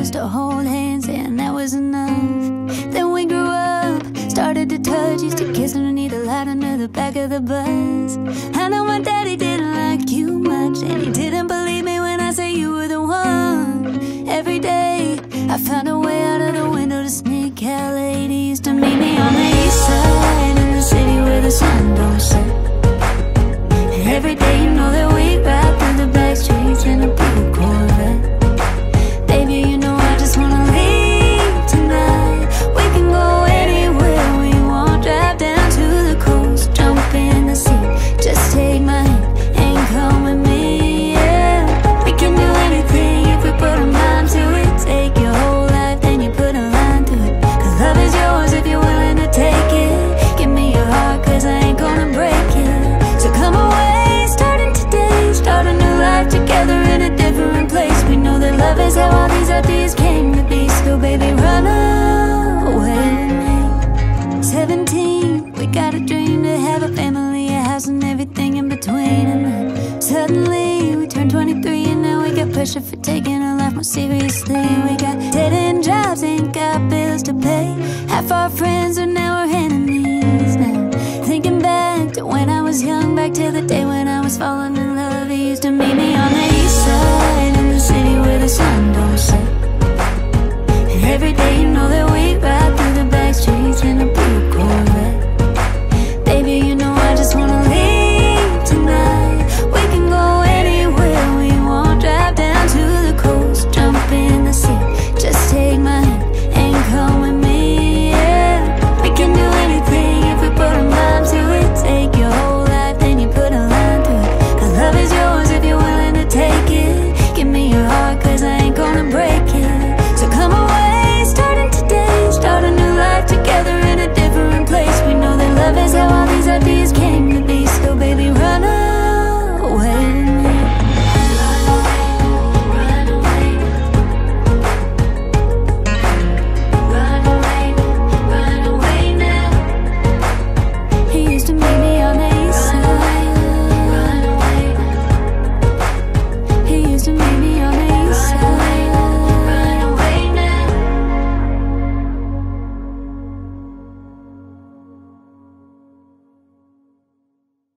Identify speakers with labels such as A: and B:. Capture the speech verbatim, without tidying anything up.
A: used to hold hands and that was enough. Then we grew up, started to touch, used to kiss underneath the light under the back of the bus. I know my daddy didn't like you much, and he didn't believe me when I said you were the one. Every day I found a way out of the window to sneak out late. He used to meet me on the east side, in the city where the sun don't set. And every day you know that we ride through the back streets in a blue Corvette. Baby, you know I just wanna leave tonight. We can go anywhere we want, drive down to the coast, jump in the sea, just take my hand and come with me, yeah. We can do anything if we put our mind to it. Take your whole life, then you put a line through it. Cause love is yours if you're willing to take it. Give me your heart, cause I ain't gonna break it. So come away, starting today, start a new life together in a different place. We know that love is how all these ideas came to be. So baby, run away with me. Seventeen, we got a dream to have a family, a house and everything in between. And then suddenly we turned twenty-three, and now we got pressure for taking our life more seriously.